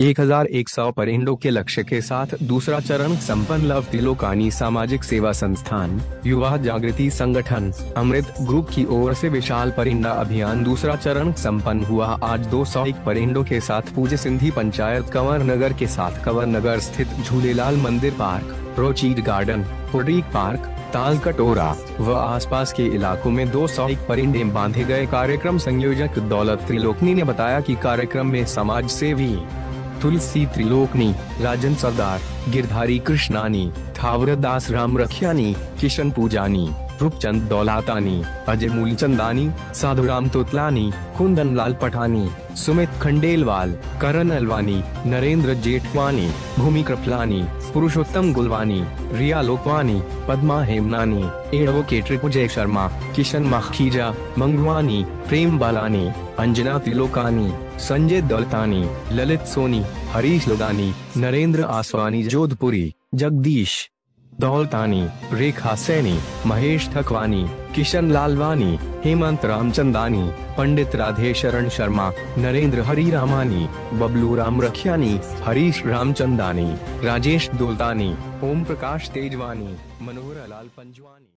1100 परिंदों के लक्ष्य के साथ दूसरा चरण संपन्न। लव त्रिलोकानी सामाजिक सेवा संस्थान, युवा जागृति संगठन, अमृत ग्रुप की ओर से विशाल परिंदा अभियान दूसरा चरण संपन्न हुआ। आज 201 परिंदों के साथ पूज्य सिंधी पंचायत कंवर नगर के साथ कंवर नगर स्थित झूलेलाल मंदिर पार्क, रोचीड गार्डन, पुडरीक पार्क, ताल कटोरा व आसपास के इलाकों में 201 परिंदे बांधे गए। कार्यक्रम संयोजक दौलत त्रिलोकनी ने बताया कि कार्यक्रम में समाज सेवी तुलसी त्रिलोकनी, राजन सरदार, गिरधारी कृष्णानी, थावरदास राम रखियानी, किशन पूजानी, रूपचंद दौलातानी, अजय मूलचंदानी, साधुराम तोतलानी, कुंदन लाल पठानी, सुमित खंडेलवाल, करण अलवानी, नरेंद्र जेठवानी, भूमि कृपलानी, पुरुषोत्तम गुलवानी, रिया लोकवानी, पद्मा हेमनानी, एडवोकेट रिपुजय शर्मा, किशन मखीजा, मंगवानी, प्रेम बालानी, अंजना त्रिलोकानी, संजय दौलतानी, ललित सोनी, हरीश लोदानी, नरेंद्र आसवानी, जोधपुरी, जगदीश दौलतानी, रेखा सैनी, महेश थकवानी, किशन लालवानी, हेमंत रामचंदानी, पंडित राधेशरण शर्मा, नरेंद्र हरिरामानी, बबलू राम रखियानी, हरीश रामचंदानी, राजेश दोलतानी, ओम प्रकाश तेजवानी, मनोहर लाल पंजवानी।